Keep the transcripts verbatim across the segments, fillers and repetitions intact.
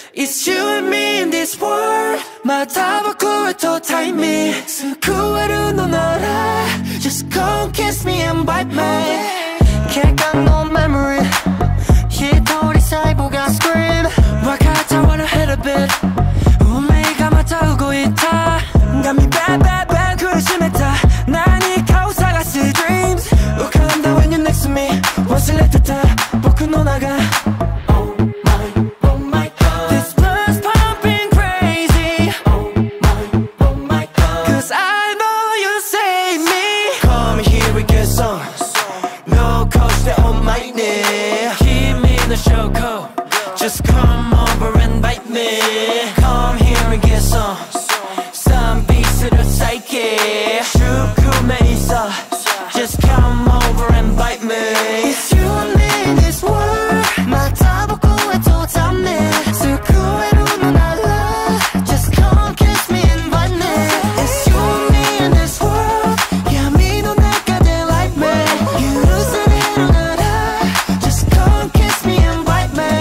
It's you and me in this world. 맞아보고 또 time me. 스쿠에루 너 알아. Just come kiss me and bite me. Can't got no memory. 히토리 사이보가 scream. 와카타 wanna hit a bit. 운명이가 맞아오고 있다. Got me bad bad bad 그심했다. 난 이 카오사가 see dreams. 우카란다 when you're next to me. 원수 let the time. 보고 너 나가. Just come over and bite me. Come here and get some. Some beats of the psyche. 슈쿠메 있어. Just come over and bite me. It's you and me in this world. 맞아보고 해도 잡네. 스쿠에루 넌 알아. Just come kiss me and bite me. It's you and me in this world. Yeah, me 너 내가 돼 like me. 유루스레로 알아. Just come kiss me and bite me.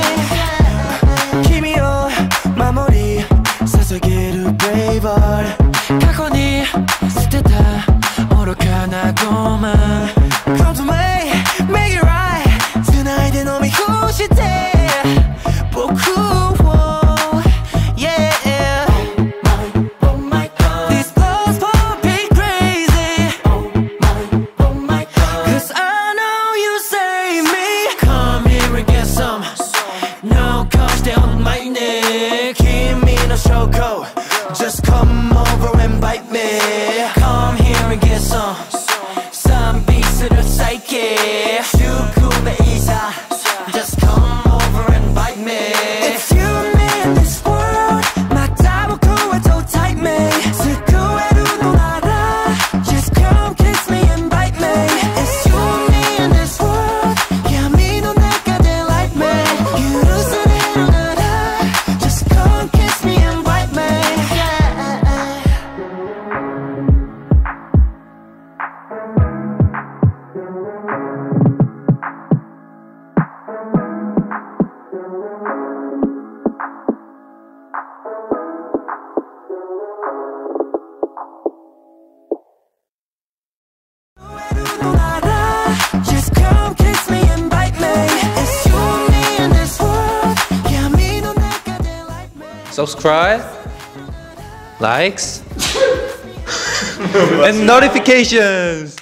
마무리 사사기를 braveheart 각오니 쓸때다 오락하나고만 Come to me, make it right Tonight 내 놈이 후시대 보쿠워 Yeah Oh my God These blows pumping crazy Oh my, oh my God Cause I know you save me Come here and get some No cause they on my neck Shoko, just come over and bite me. Come here and get some. Some beats of the psyche. 슈쿠메 이사. Just come over and bite me. It's you and me in this world. 맞아보고 해도 tight me. 스쿠에루 너 알아. Just come kiss me and bite me. It's you and me in this world. Yeah, me 너 내가 돼 like me. 유루스레로 알아. Just come kiss me and bite me. Just come kiss me and bite me. It's you and me in this world. Yeah, me 너 내가 돼 like me. Subscribe, likes, and notifications.